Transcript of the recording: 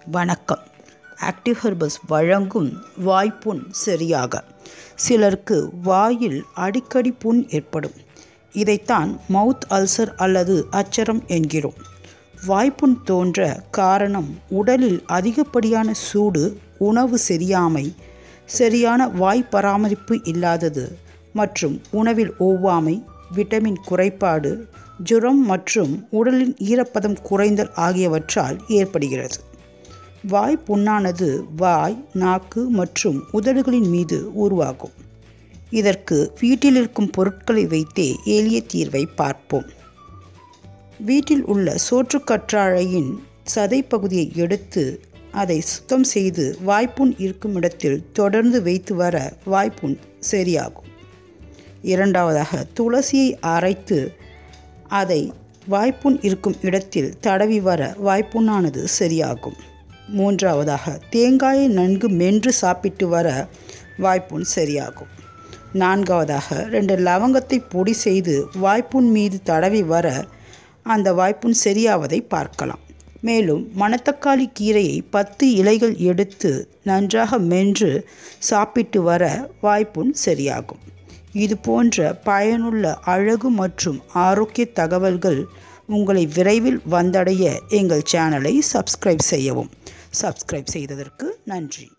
வணக்கம். Active herbals வழங்கும் வாய்ப்புண் சரியாக. சிலருக்கு வாயில் அடிக்கடி புண் ஏற்படும். இதைத்தான் மவுத் அல்சர் அல்லது அச்சரம் என்கிறோம். வாய்ப்புண் தோன்ற காரணம் உடலில் அதிகப்படியான சூடு, உணவு செரியாமை, சரியான வாய் பராமரிப்பு இல்லாதது மற்றும் உணவில் ஒவ்வாமை, விட்டமின் குறைபாடு, ஜுரம் மற்றும் உடலின் ஈரப்பதம் குறைந்தல் ஆகியவற்றால் ஏற்படுகிறது. வாய் புண்ணானது வாய், நாக்கு மற்றும் உதடுகளின் மீது உருவாகும். இதற்கு வீட்டில் இருக்கும் பொருட்களை வைத்தே எளிய தீர்வை பார்ப்போம். வீட்டில் உள்ள சோற்றுக்கற்றாழையின் சதை பகுதியை எடுத்து அதை சுத்தம் செய்து வாய்ப்புண் இருக்கும் இடத்தில் தொடர்ந்து வைத்து வர வாய்ப்புண் சரியாகும். இரண்டாவதாக, துளசியை அரைத்து அதை வாய்ப்புண் இருக்கும் இடத்தில் தடவி வர வாய்ப்புண்ணானது சரியாகும். மூன்றாவதாக, தேங்காயை நன்கு மென்று சாப்பிட்டு வர வாய்ப்புண் சரியாகும். நான்காவதாக, 2 லவங்கத்தை பொடி செய்து வாய்ப்புண் மீது தடவி வர அந்த வாய்ப்புண் சரியாவதை பார்க்கலாம். மேலும் மணத்தக்காளி கீரையை 10 இலைகள் எடுத்து நன்றாக மென்று சாப்பிட்டு வர வாய்ப்புண் சரியாகும். இது போன்ற பயனுள்ள அழகு மற்றும் ஆரோக்கிய தகவல்கள் உங்களை விரைவில் வந்தடைய எங்கள் சேனலை சப்ஸ்கிரைப் செய்யவும். சப்ஸ்கிரைப் செய்ததற்கு நன்றி.